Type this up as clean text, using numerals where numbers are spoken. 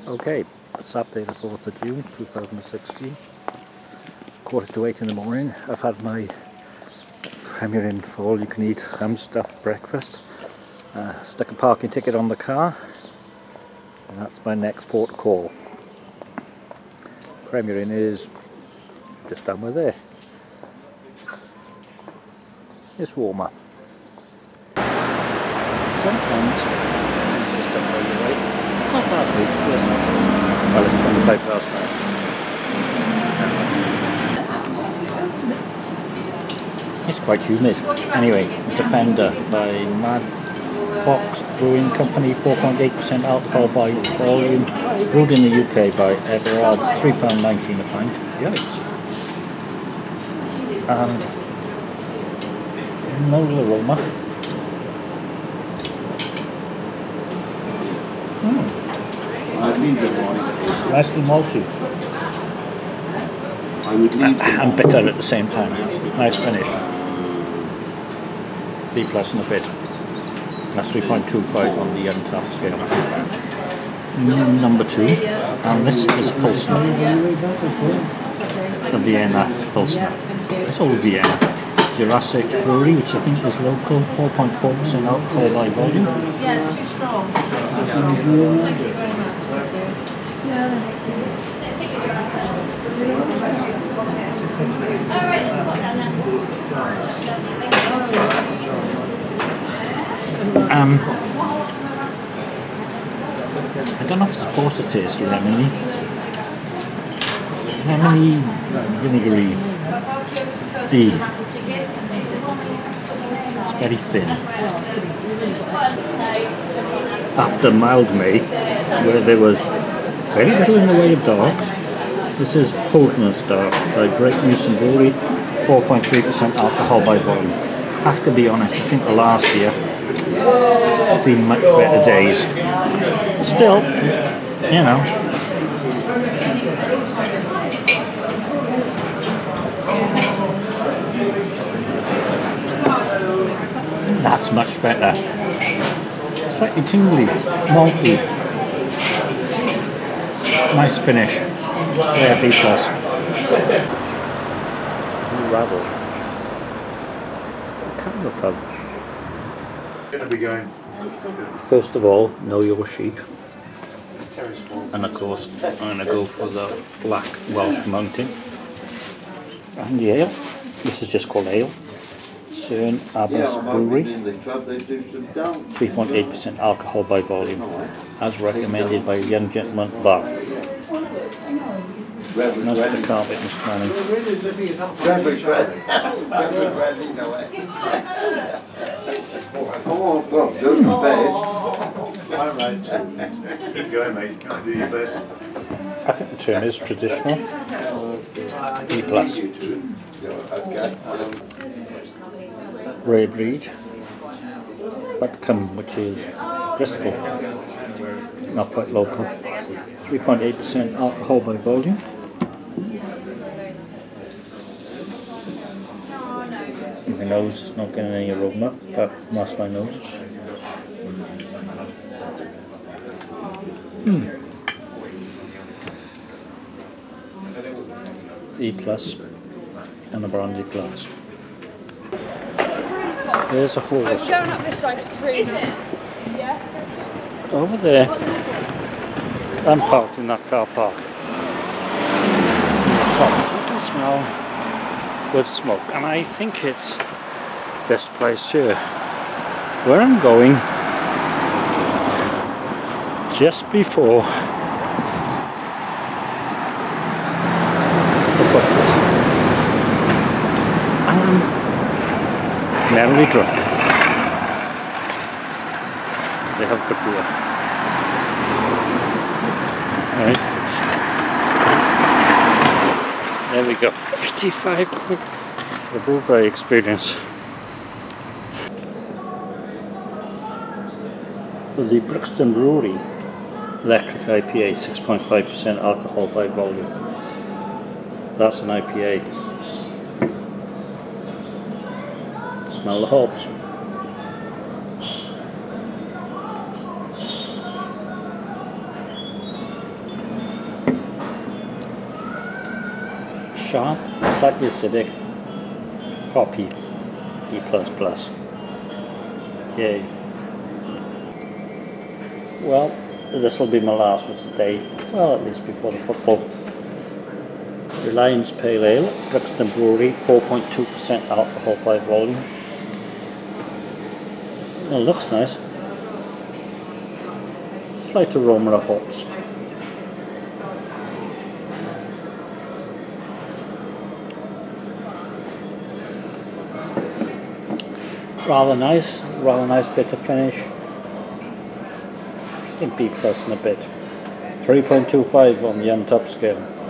Okay, Saturday the 4th of June 2016, 7:45 in the morning. I've had my Premier Inn for all you can eat ham stuffed breakfast, stuck a parking ticket on the car, and that's my next port of call. Premier Inn is just down there. It's warmer. Sometimes it's just done right away. Not badly, yes. Well, it's 25 past 9. It's quite humid. Anyway, Defender by Mad Fox Brewing Company, 4.8% alcohol by volume, brewed in the UK by Everard's, £3.19 a pint. Yikes. And no aroma. Nicely malty and bitter at the same time. Nice finish. B plus and a bit. That's 3.25 on the Untapped scale. Number 2, and this is Pilsner. The Vienna Pilsner. It's all Vienna. Jurassic Brewery, which I think is local, 4.4% alcohol by volume. Yeah, it's too strong. I don't know if it's supposed to taste lemony. Lemony, vinegary. D. It's very thin. After Mild May, where there was very little in the way of darks, this is Holderness Dark by Great Newson Brewery, 4.3% alcohol by volume. Have to be honest, I think the last year seen much better days. Still, you know. That's much better. Slightly tingly, malty. Nice finish. Yeah, B plus. Ravel. Camera pub. First of all, know your sheep. And of course, I'm going to go for the Black Welsh Mountain. And the ale. This is just called ale. Cern Abbas Brewery, 3.8% alcohol by volume, as recommended by a young gentleman at the bar. Nice bit of carpet in this planning. Keep going, mate. Do your best. I think the term is traditional. B plus. Rare breed, Butcombe, which is Bristol, not quite local, 3.8% alcohol by volume. My nose is not getting any aroma, but that's my nose. E plus and a brandy glass. There's a horse. I'm going up this side because it's really good. Yeah? Over there. I'm parked in that car park. Top. I can smell good smoke, and I think it's this place here. Where I'm going just before the football. Merrily drunk. They have good beer. Right. There we go. 55 quid for the blueberry experience. The Brixton Brewery Electric IPA, 6.5% alcohol by volume. That's an IPA. Smell the hops. sharp, slightly acidic, hoppy, B++. Yay. Well, this will be my last for today, well, at least before the football. Reliance Pale Ale, Brixton Brewery, 4.2% alcohol by volume. It looks nice. Slight aroma of hops. Rather nice bitter finish. I think B+ in a bit. 3.25 on the Untapped scale.